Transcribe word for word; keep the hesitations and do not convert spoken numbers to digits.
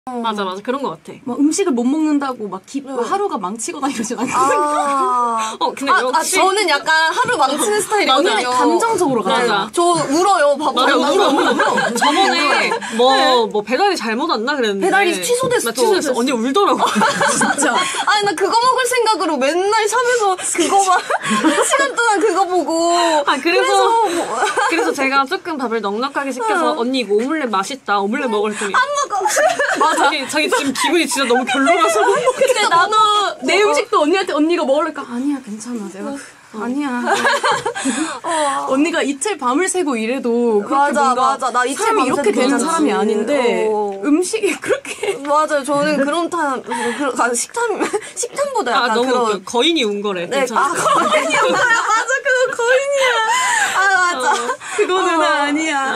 맞아 맞아 그런 것 같아. 막 음식을 못 먹는다고 막, 기, 막 하루가 망치거나 이러진 않고. 아, 어 근데 아, 역시 아, 저는 약간 하루 망치는 스타일이거든요. 감정적으로 가요. 맞아. 저 울어요. 봐봐. 맞아 울어 울어 울어. 저번에 뭐 뭐 배달이 잘못 왔나 그랬는데 배달이 취소됐어. 나 취소됐어. 언니 울더라고. 진짜. 아니 나 그거 먹을 생각으로 맨날 샵에서 그거만 시간 동안 그거 보고. 아 그래서 그래서, 뭐. 그래서 제가 조금 밥을 넉넉하게 시켜서 언니 이거 오믈렛 맛있다 오믈렛 먹으랬더니 안 먹어. 맞아. 자기, 자기 지금 기분이 진짜 너무 별로라서 못 먹겠다. 근데 나도 내 음식도 언니한테 언니가 먹으니까 아니야 괜찮아 내가 어. 아니야. 어. 언니가 이틀 밤을 새고 이래도 그렇게 맞아, 뭔가 맞아. 나 이틀 사람이 밤 이렇게 새도 되는 괜찮지. 사람이 아닌데 어. 음식이 그렇게 맞아요. 저는 그런 탄, 그, 아, 식탐, 식탐보다 약간 아 너무 그런. 웃겨. 거인이 운 거래. 네, 괜찮아. 아, 거인이야. 맞아, 그거 거인이야. 아, 맞아. 그거는 아니야.